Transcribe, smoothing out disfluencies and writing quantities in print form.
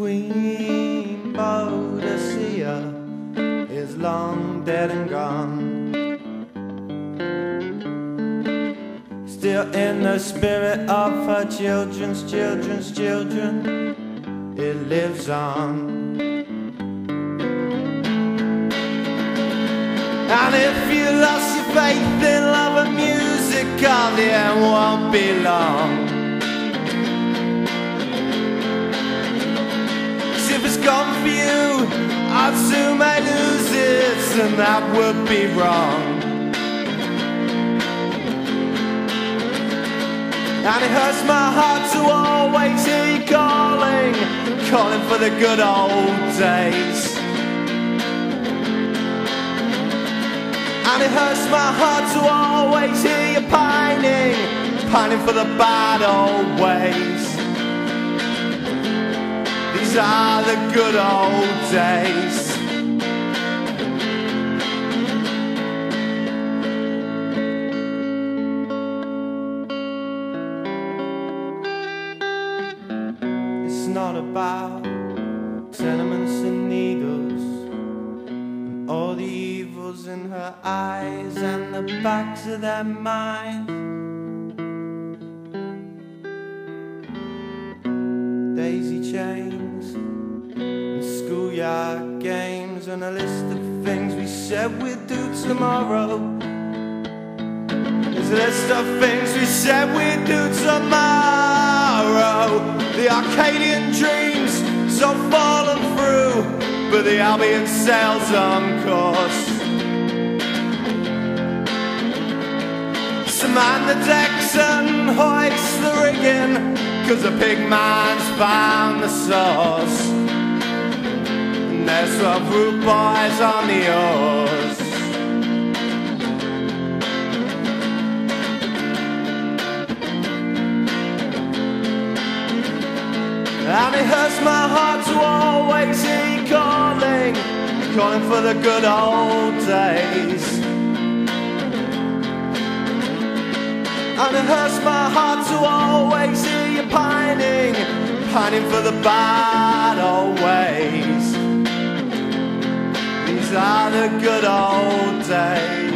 Queen Boadicea is long dead and gone. Still in the spirit of her children's children, it lives on. And if you lost your faith in love and music, oh, the end won't be long. 'Cause if it's gone for you, I'd soon may lose it, and that would be wrong. And it hurts my heart to always hear you calling for the good old days. And it hurts my heart to always hear you pining for the bad old ways. These are the good old days. It's not about tenements and needles, and all the evils in her eyes and the backs of their minds. Daisy chains and schoolyard games and a list of things we said we'd do tomorrow. There's a list of things we said we'd do tomorrow. The Arcadian dreams so fallen through, but the Albion sails on course. So man the decks and hoist the rigging, 'cause the pig man's found the source. And there's 12 root boys on the oars. And it hurts my heart to always hear you calling for the good old days. And it hurts my heart to always hear you pining for the bad old ways. These are the good old days.